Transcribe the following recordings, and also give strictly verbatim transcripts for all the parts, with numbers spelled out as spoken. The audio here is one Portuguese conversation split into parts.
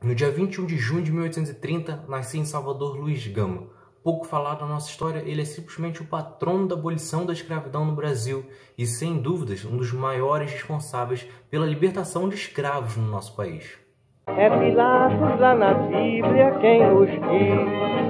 No dia vinte e um de junho de mil oitocentos e trinta, nascia em Salvador Luiz Gama. Pouco falado na nossa história, ele é simplesmente o patrono da abolição da escravidão no Brasil e, sem dúvidas, um dos maiores responsáveis pela libertação de escravos no nosso país. É Pilatos lá na Bíblia quem nos diz,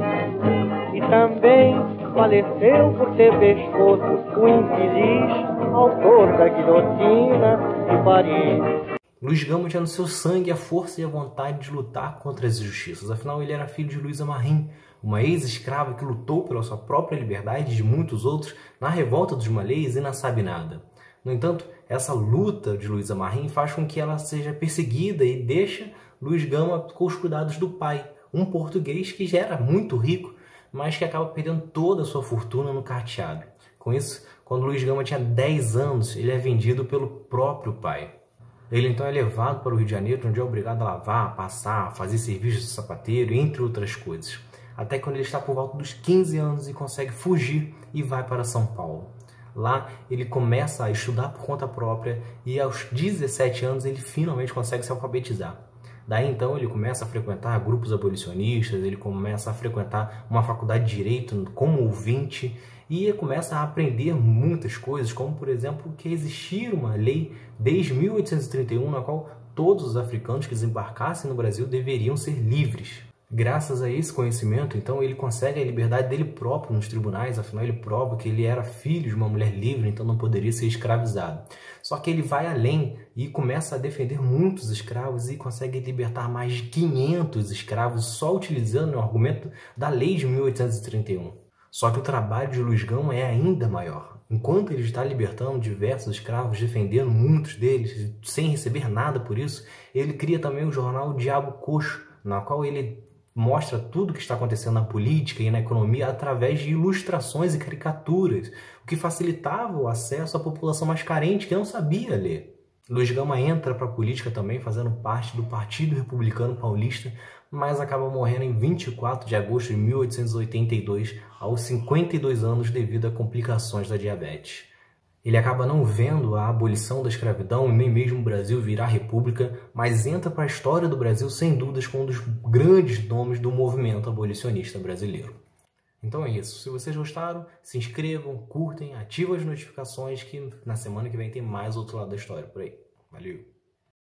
e também faleceu por ter pescoço o infeliz autor da guilhotina de Paris. Luiz Gama tinha no seu sangue a força e a vontade de lutar contra as injustiças. Afinal, ele era filho de Luísa Marim, uma ex-escrava que lutou pela sua própria liberdade e de muitos outros na revolta dos malês e na Sabinada. No entanto, essa luta de Luísa Marim faz com que ela seja perseguida e deixa Luiz Gama com os cuidados do pai, um português que já era muito rico, mas que acaba perdendo toda a sua fortuna no carteado. Com isso, quando Luiz Gama tinha dez anos, ele é vendido pelo próprio pai. Ele então é levado para o Rio de Janeiro, onde é obrigado a lavar, passar, fazer serviços de sapateiro, entre outras coisas. Até quando ele está por volta dos quinze anos e consegue fugir e vai para São Paulo. Lá ele começa a estudar por conta própria e aos dezessete anos ele finalmente consegue se alfabetizar. Daí então ele começa a frequentar grupos abolicionistas, ele começa a frequentar uma faculdade de Direito como ouvinte e começa a aprender muitas coisas, como por exemplo que existia uma lei desde mil oitocentos e trinta e um na qual todos os africanos que desembarcassem no Brasil deveriam ser livres. Graças a esse conhecimento, então, ele consegue a liberdade dele próprio nos tribunais, afinal ele prova que ele era filho de uma mulher livre, então não poderia ser escravizado. Só que ele vai além e começa a defender muitos escravos e consegue libertar mais de quinhentos escravos só utilizando o argumento da lei de mil oitocentos e trinta e um. Só que o trabalho de Luiz Gama é ainda maior. Enquanto ele está libertando diversos escravos, defendendo muitos deles, sem receber nada por isso, ele cria também o jornal Diabo Coxo, na qual ele mostra tudo o que está acontecendo na política e na economia através de ilustrações e caricaturas, o que facilitava o acesso à população mais carente que não sabia ler. Luiz Gama entra para a política também, fazendo parte do Partido Republicano Paulista, mas acaba morrendo em vinte e quatro de agosto de mil oitocentos e oitenta e dois, aos cinquenta e dois anos, devido a complicações da diabetes. Ele acaba não vendo a abolição da escravidão, nem mesmo o Brasil virar república, mas entra para a história do Brasil, sem dúvidas, como um dos grandes nomes do movimento abolicionista brasileiro. Então é isso. Se vocês gostaram, se inscrevam, curtem, ativem as notificações, que na semana que vem tem mais outro lado da história por aí. Valeu!